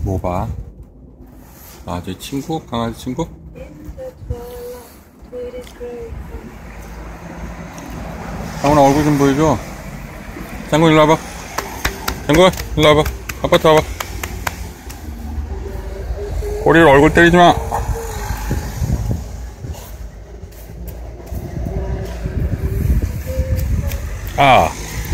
먹어봐. 아, 제 친구? 강아지 친구? 장훈아, 얼굴 좀 보여줘. 장군 일로 와봐. 장군 일로 와봐. 아빠한테 와봐. 꼬리를 얼굴 때리지 마. 아.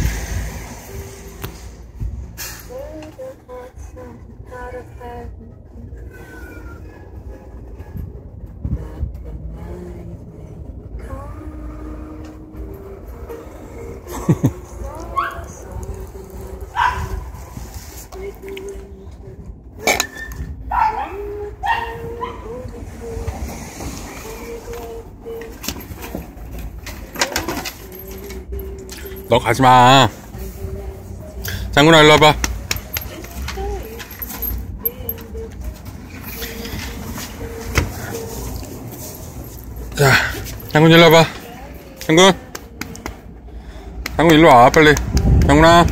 너 가지마. 장군아 일로 와봐. 자, 장군 일로 와봐. 장군 일로 와 빨리. 장군아.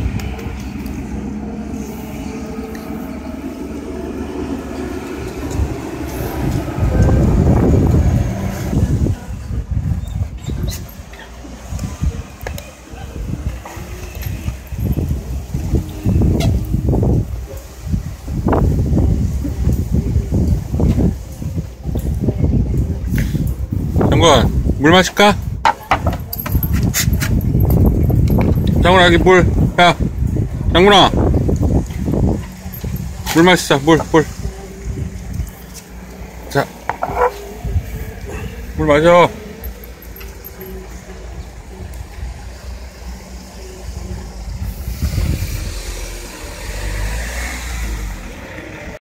장군, 물 마실까? 장군아, 여기 물. 야, 장군아. 물 마시자, 물. 자. 물 마셔.